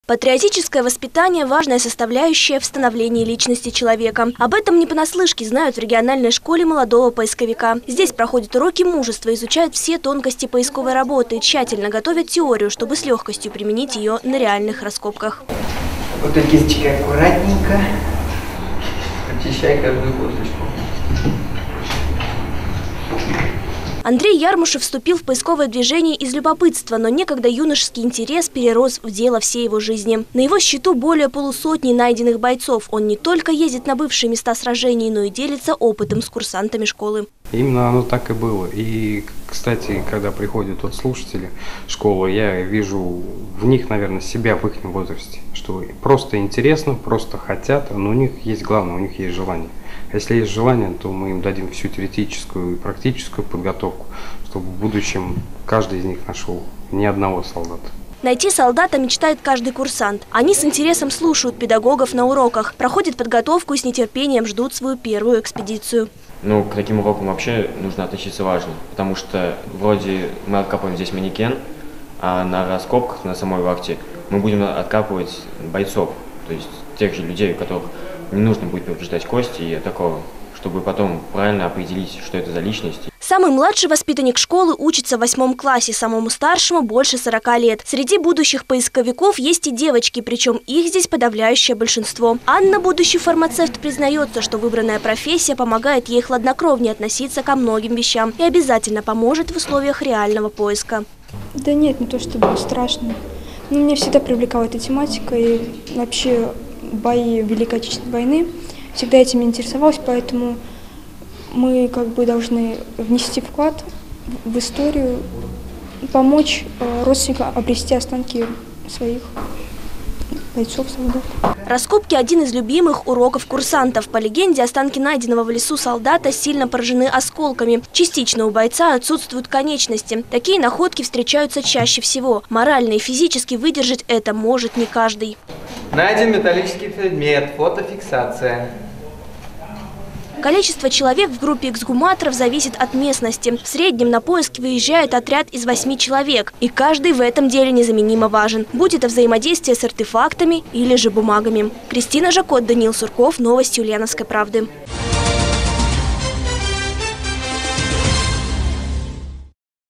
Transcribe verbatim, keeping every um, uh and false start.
Патриотическое воспитание – важная составляющая в становлении личности человека. Об этом не понаслышке знают в региональной школе молодого поисковика. Здесь проходят уроки мужества, изучают все тонкости поисковой работы, тщательно готовят теорию, чтобы с легкостью применить ее на реальных раскопках. Вот кисточкой аккуратненько очищай каждую косточку. Андрей Ярмушев вступил в поисковое движение из любопытства, но некогда юношеский интерес перерос в дело всей его жизни. На его счету более полусотни найденных бойцов. Он не только ездит на бывшие места сражений, но и делится опытом с курсантами школы. Именно оно так и было. И, кстати, когда приходят вот слушатели школы, я вижу в них, наверное, себя в их возрасте. Что просто интересно, просто хотят, но у них есть главное, у них есть желание. А если есть желание, то мы им дадим всю теоретическую и практическую подготовку, чтобы в будущем каждый из них нашел ни одного солдата. Найти солдата мечтает каждый курсант. Они с интересом слушают педагогов на уроках, проходят подготовку и с нетерпением ждут свою первую экспедицию. Ну, к таким урокам вообще нужно относиться важно, потому что вроде мы откапываем здесь манекен, а на раскопках, на самой вахте, мы будем откапывать бойцов, то есть тех же людей, у которых не нужно будет повреждать кости и такого, чтобы потом правильно определить, что это за личность. Самый младший воспитанник школы учится в восьмом классе, самому старшему больше сорока лет. Среди будущих поисковиков есть и девочки, причем их здесь подавляющее большинство. Анна, будущий фармацевт, признается, что выбранная профессия помогает ей хладнокровнее относиться ко многим вещам и обязательно поможет в условиях реального поиска. Да нет, не то чтобы страшно. Но меня всегда привлекала эта тематика и вообще бои Великой Отечественной войны. Всегда этим интересовалась, поэтому мы как бы должны внести вклад в историю, помочь родственникам обрести останки своих бойцов, солдат. Раскопки – один из любимых уроков курсантов. По легенде, останки найденного в лесу солдата сильно поражены осколками. Частично у бойца отсутствуют конечности. Такие находки встречаются чаще всего. Морально и физически выдержать это может не каждый. Найден металлический предмет, фотофиксация. Количество человек в группе эксгуматоров зависит от местности. В среднем на поиски выезжает отряд из восьми человек. И каждый в этом деле незаменимо важен. Будь это взаимодействие с артефактами или же бумагами. Кристина Жакот, Даниил Сурков. Новости Ульяновской правды.